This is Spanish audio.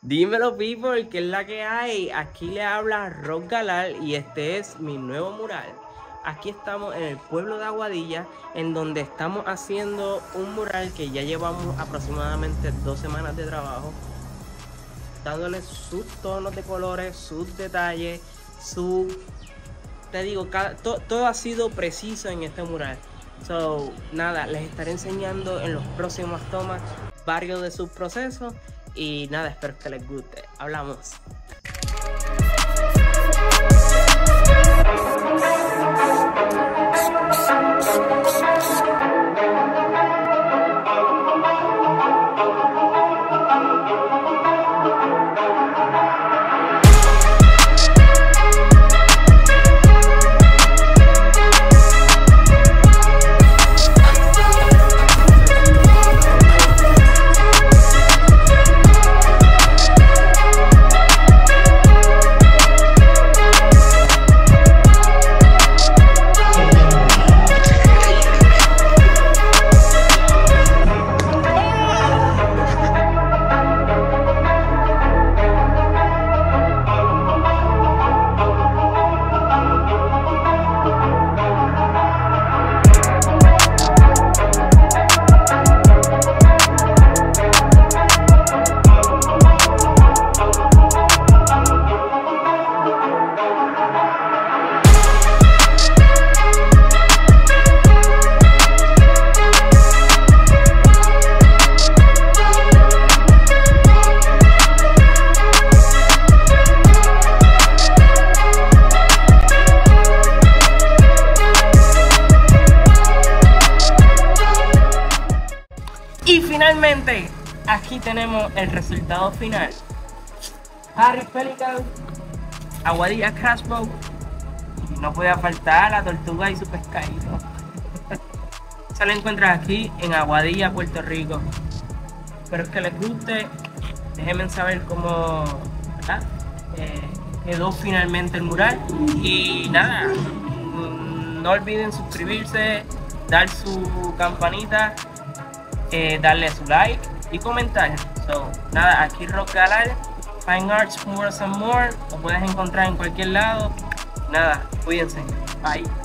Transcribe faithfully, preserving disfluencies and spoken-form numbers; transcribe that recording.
Dímelo, people, ¿qué es la que hay? Aquí le habla Rock Galal y este es mi nuevo mural. Aquí estamos en el pueblo de Aguadilla, en donde estamos haciendo un mural que ya llevamos aproximadamente dos semanas de trabajo, dándole sus tonos de colores, sus detalles, su... Te digo, cada, to, todo ha sido preciso en este mural. So, nada, les estaré enseñando en los próximos tomas varios de sus procesos. Y nada, espero que les guste. Hablamos. Y finalmente, aquí tenemos el resultado final. Harris Pelican, Aguadilla Crash Boat. Y no podía faltar la tortuga y su pescadito. Se lo encuentras aquí en Aguadilla, Puerto Rico. Espero que les guste. Déjenme saber cómo, ¿verdad? Eh, quedó finalmente el mural. Y nada, no olviden suscribirse, dar su campanita, Eh, darle su like y comentar. So, nada, aquí Rock Galal, Fine Arts, More and More. Lo puedes encontrar en cualquier lado. Nada, cuídense. Bye.